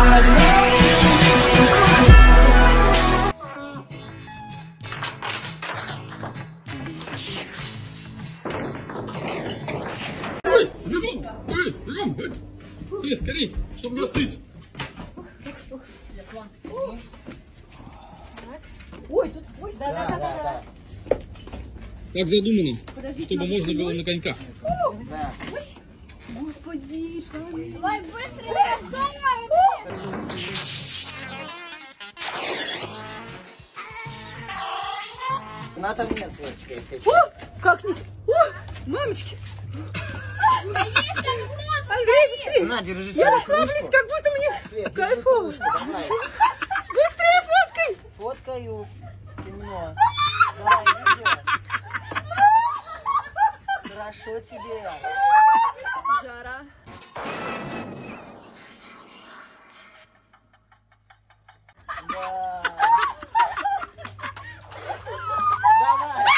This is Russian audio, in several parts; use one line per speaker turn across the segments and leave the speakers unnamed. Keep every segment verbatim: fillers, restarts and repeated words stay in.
Ой, бегом! Ой, бегом! Слезь, скорей, чтобы не остыть.
Ой, тут ой, да, да, да, да, да.
Как задумано,
Подождите,
чтобы можно было на коньках.
Да. Господи,
Давай быстро,
на там нет, Светочка, если
О, как не... О, мамочки. Андрей, быстрее.
на, держи
Я
свою
расслаблюсь,
кружку.
как будто мне
Свет, держи
кайфово.
кружку, давай.
Быстрее фоткай.
Фоткаю. Темно. Давай, видео. Хорошо тебе.
Жара.
Да. Давай.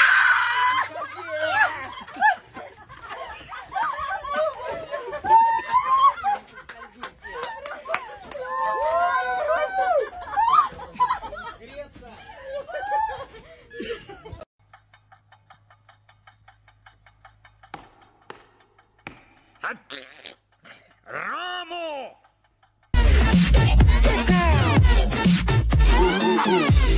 Раму!